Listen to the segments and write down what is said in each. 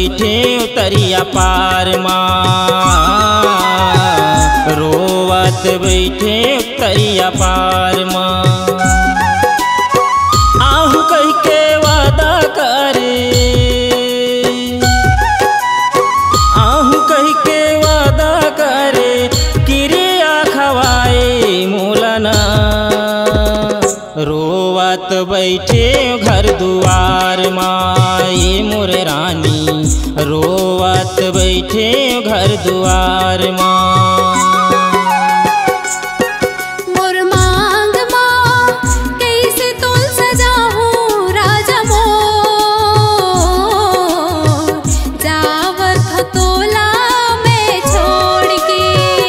बैठे उतरिया पार माँ, रोवत बैठे उतरिया पार माँ। आहू कह के वादा करे, आहू कह के वादा करे, क्रिया खवाए मोलना। रोवत बैठे घर दुआर माए मोर रानी, रोवत बैठे घर दुआर माँ। मोर मांग माँ कैसे तुल सजाऊं राजा मोर, जावत तोला मैं छोड़ के,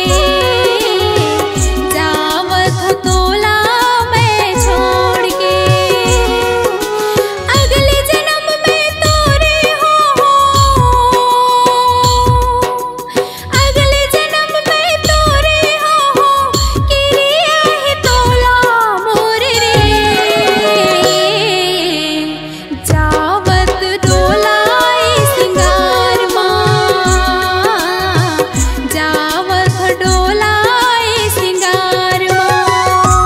जावत तोला मैं छोड़ के। अगले जन्म में तोरे हो, अगले जन्म में तोरे हो, किरिया ही तोला मोर रे। जावत डोलाए सिंगार माँ, जावत डोलाए सिंगार माँ।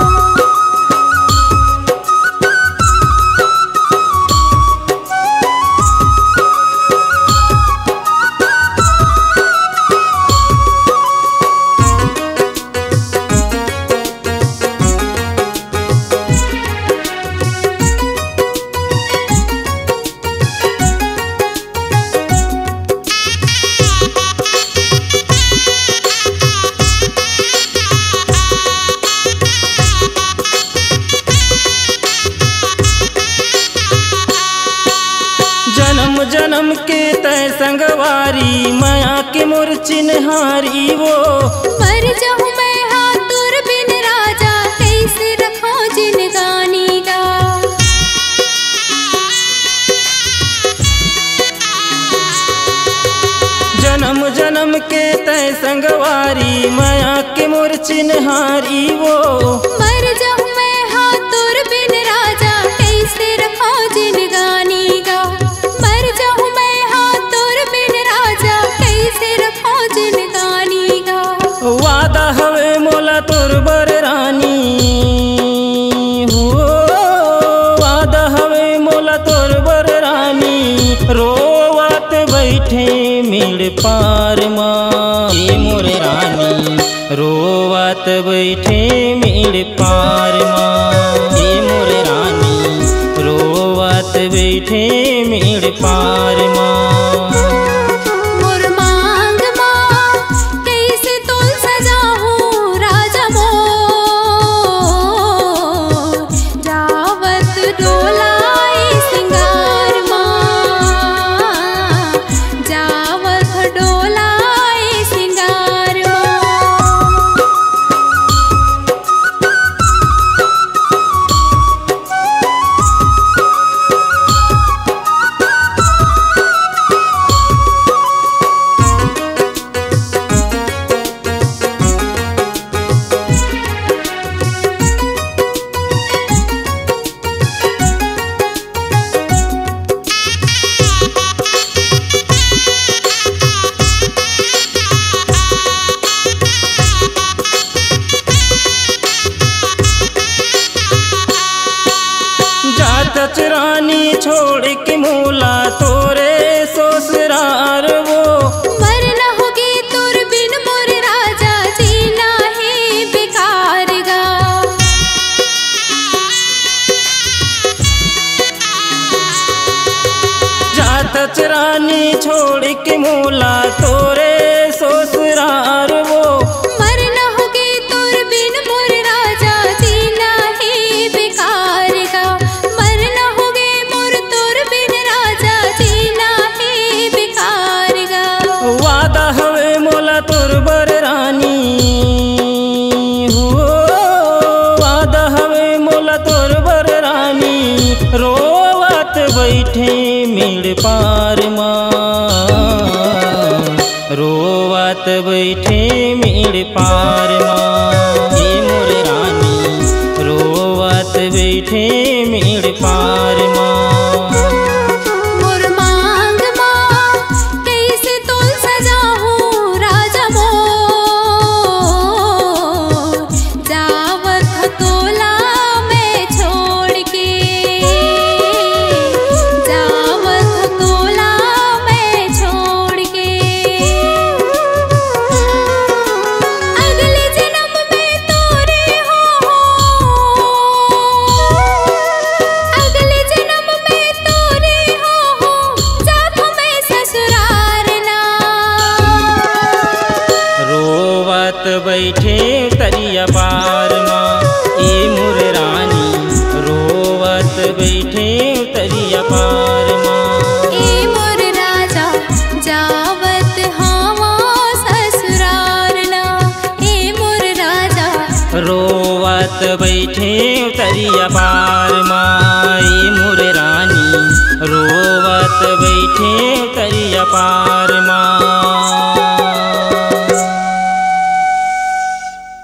जन्म जन्म के तय संगवारी, माया के मोर चिन्हारी वो। मर जाऊं मैं हाथुर बिन राजा, कैसे रखो जिनगानी का। जन्म जन्म के तय संगवारी, माया के मोर चिन्हारी वो। मर जाऊं मैं हाथुर बिन राजा, कैसे रखो जिनगानी का। मर जाऊं मैं हाथुर बिन राजा, कैसे रखो जिनगानी का। वादा हवे मोला तोर बर रानी हो, वादा हवे मोला तोर बर रानी। रोवत बैठे मेड़ पार माँ ये मोर रानी, रोवत बैठे मेड़ पार माँ ये मोर रानी, रोवत बैठे मेड़ पार माँ। मोर मांग माँ कैसे तुल सजाऊं राजा मोर, जावत डोलाए सिंगार माँ, जावत डोलाए सिंगार माँ। जात रानी छोड़ के मोला तोरे ससुरार वो। मर न होगी तुर बिन मोर राजा, जीना है बेकार गा। जात रानी छोड़ के मोला तोरे ससुरार वो। मर न होगी तुर बिन मोर राजा, जीना है बेकार गा। मर न होगे मोर तुर बिन राजा, जीना है बेकार गा। वादा हवे मोला तोर बर रानी हो, वादा हवे मोला तोर बर रानी। रोवत बैठे मेड़ पार माँ, रोवत बैठे मेड़ पार माँ ये मोर रानी, रोवत बैठे मेड़ पार माँ। मोर मांग माँ रोवत बैठे उतरिया पार माई मोर रानी रोवत बैठे उतरिया पार माँ।